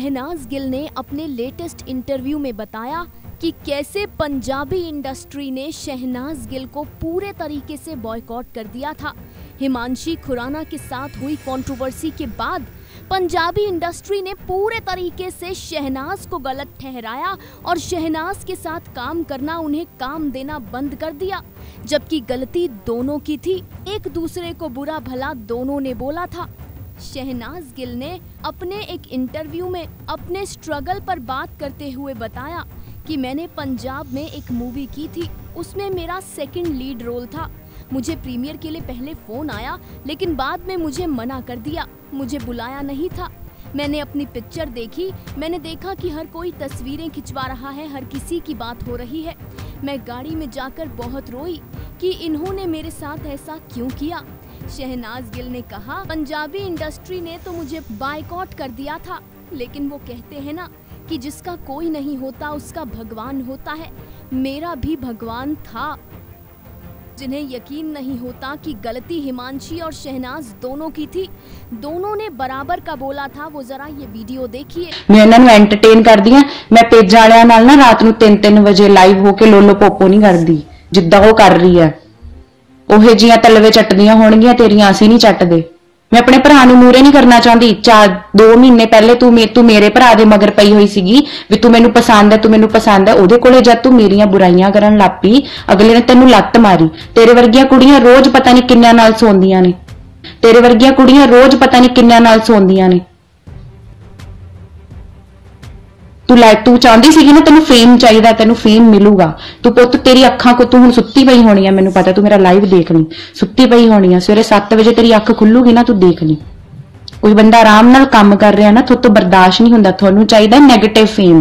शहनाज गिल ने अपने latest interview में बताया कि कैसे पंजाबी इंडस्ट्री ने शहनाज गिल को पूरे तरीके से बॉयकॉट कर दिया था। हिमांशी खुराना के साथ हुई कंट्रोवर्सी के बाद पंजाबी इंडस्ट्री ने पूरे तरीके से शहनाज को गलत ठहराया और शहनाज के साथ काम करना, उन्हें काम देना बंद कर दिया, जबकि गलती दोनों की थी। एक दूसरे को बुरा भला दोनों ने बोला था। शहनाज गिल ने अपने एक इंटरव्यू में अपने स्ट्रगल पर बात करते हुए बताया कि मैंने पंजाब में एक मूवी की थी, उसमें मेरा सेकंड लीड रोल था। मुझे प्रीमियर के लिए पहले फोन आया, लेकिन बाद में मुझे मना कर दिया, मुझे बुलाया नहीं था। मैंने अपनी पिक्चर देखी, मैंने देखा कि हर कोई तस्वीरें खिंचवा रहा है, हर किसी की बात हो रही है। मैं गाड़ी में जाकर बहुत रोई कि इन्होंने मेरे साथ ऐसा क्यों किया। शहनाज गिल ने कहा, पंजाबी इंडस्ट्री ने तो मुझे बायकॉट कर दिया था, लेकिन वो कहते हैं ना कि जिसका कोई नहीं होता उसका भगवान होता है। मेरा भी भगवान था। जिन्हें यकीन नहीं होता कि गलती हिमांशी और शहनाज दोनों की थी, दोनों ने बराबर का बोला था, वो जरा ये वीडियो देखिए। मैं इन्हां नूं एंटरटेन करदी हां। मैं पेज वालियां नाल ना रात नूं 3-3 वजे लाइव होके लोलो पोपो नहीं करदी, जिद्दां वो कर रही है। ओहे जियां तलवे चटदियां होणगीਆਂ तेरियां ਅਸੀਂ नहीं चटदे। मैं अपने भरा नूं मूरे नहीं करना चाहती। 2 महीने पहले तू मेरे भरा दे मगर पई हुई सीगी भी तू मैनू पसंद है, तू मैनू पसंद है। ओदे कोले जद तू मेरियां बुराइयां करन लग पई, अगले ने तेनू लत्त मारी। तेरे वर्गियां कुड़ियां रोज पता नहीं किन्नियां नाल सोंदियां ने, तेरे वर्गियां कुड़ियां रोज पता नहीं किन्नियां नाल सोंदियां ने। तू चाहती सी ना तेन फेम चाहिए, तेन फेम मिलूगा। तू पुत तेरी अखां को तू हुण सुत्ती पई होनी है, मैनू पता, तू मेरा लाइव देख ली, सुत्ती पई होनी है। सवेरे 7 बजे तेरी अख खुलूगी ना, तू देख ली। कोई बंदा आराम नाल काम कर रहा ना, तो बर्दाश्त नहीं हुंदा। तुहानू चाहिए नैगेटिव फेम,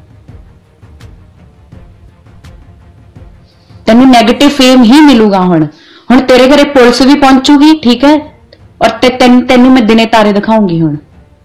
तेनू नैगेटिव फेम ही मिलूगा। हुण तेरे घरे पुलिस भी पहुंचूगी, ठीक है, और तेनू मैं दिने तारे दिखाऊंगी। हुण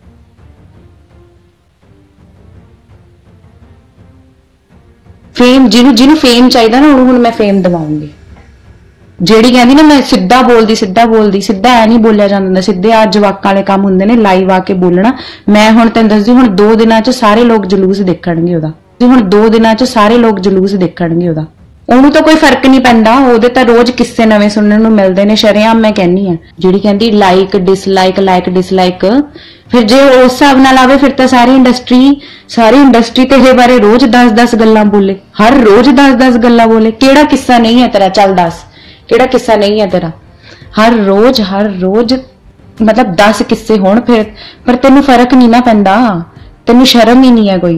फेम जिन्होंने फेम चाहिए ना, उन्होंने मैं फेम दवाऊंगी। जेड़ी कहती ना मैं सीधा बोलदी, सीधा ऐ नहीं बोलिया जांदा। सीधे आ जवाकां वाले काम हुंदे ने, लाइव आके बोलना। मैं हुण तैनूं दसदी, हुण 2 दिनां च सारे लोग जलूस देखणगे ओदा। हुण 2 दिनां च सारे लोग जलूस देखणगे ओदा। ਉਹਨੂੰ ਤਾਂ ਕੋਈ ਫਰਕ ਨਹੀਂ ਪੈਂਦਾ, ਉਹਦੇ ਤਾਂ ਰੋਜ਼ ਕਿੱਸੇ ਨਵੇਂ ਸੁਣਨ ਨੂੰ ਮਿਲਦੇ ਨੇ। ਸ਼ਰੇਆਮ ਮੈਂ ਕਹਿੰਨੀ ਆ, ਜਿਹੜੀ ਕਹਿੰਦੀ ਲਾਈਕ ਡਿਸਲਾਈਕ, ਫਿਰ ਜੇ ਉਸ ਹਿਸਾਬ ਨਾਲ ਆਵੇ ਫਿਰ ਤਾਂ ਸਾਰੀ ਇੰਡਸਟਰੀ ਤੇ ਇਹਦੇ ਬਾਰੇ ਰੋਜ਼ 10-10 ਗੱਲਾਂ ਬੋਲੇ, ਹਰ ਰੋਜ਼ 10-10 ਗੱਲਾਂ ਬੋਲੇ। ਕਿਹੜਾ ਕਿੱਸਾ ਨਹੀਂ ਹੈ ਤੇਰਾ? ਚੱਲ ਦੱਸ, ਕਿਹੜਾ ਕਿੱਸਾ ਨਹੀਂ ਹੈ ਤੇਰਾ? ਹਰ ਰੋਜ਼ ਮਤਲਬ 10 ਕਿੱਸੇ ਹੋਣ ਫਿਰ, ਪਰ ਤੈਨੂੰ ਫਰਕ ਨਹੀਂ ਨਾ ਪੈਂਦਾ, ਤੈਨੂੰ ਸ਼ਰਮ ਹੀ ਨਹੀਂ ਹੈ ਕੋਈ।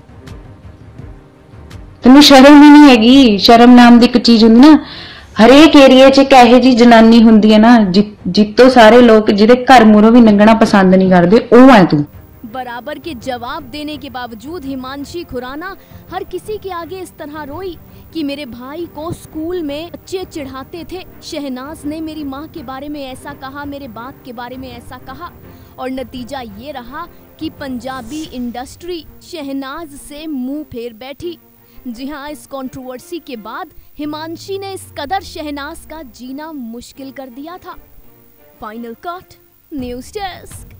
तेनू शर्म ही नहीं हैगी। शर्म नाम दी एक चीज हुंदी ना, हरेक एरिया च एक इहो जी जनानी हुंदी है ना, जित्तो सारे लोग जिहदे घर मूहरों भी लंघना पसंद नहीं करदे, ओह है तू। बराबर के जवाब देने के बावजूद हिमांशी खुराना हर किसी के आगे इस तरह रोई कि मेरे भाई को स्कूल में बच्चे चिढ़ाते थे। शहनाज ने मेरी माँ के बारे में ऐसा कहा, मेरे बाप के बारे में ऐसा कहा, और नतीजा ये रहा कि पंजाबी इंडस्ट्री शहनाज से मुंह फेर बैठी। जी हाँ, इस कंट्रोवर्सी के बाद हिमांशी ने इस कदर शहनाज का जीना मुश्किल कर दिया था। Final cut, news desk.